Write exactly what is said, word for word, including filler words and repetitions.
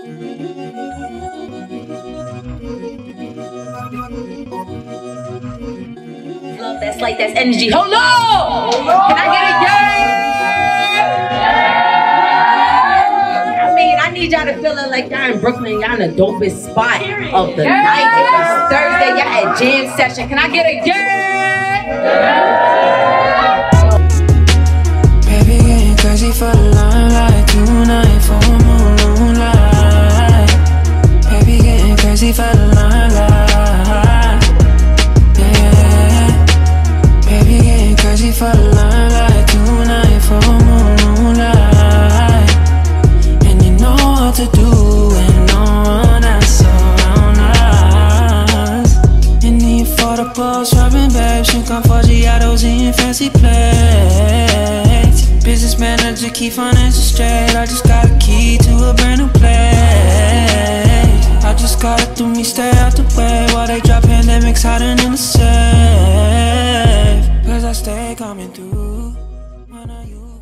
Love that's like that's energy. Hold on! Can I get a yeah? I mean, I need y'all to feel it like y'all in Brooklyn. Y'all in the dopest spot of the night. It's Thursday. Y'all at jam session. Can I get a yeah? Baby, getting crazy for the limelight tonight for moonlight. Baby, getting crazy for the limelight. Yeah, baby, getting crazy for the limelight tonight for moonlight. And you know what to do when no one else around us. In the affordable shopping, babe, she come for Giottos in fancy plates. Business manager, keep financial straight. I just got a key to a brand new place. I just got it through me, stay out the way while they drop pandemics hiding in the safe. Cause I stay coming through when I use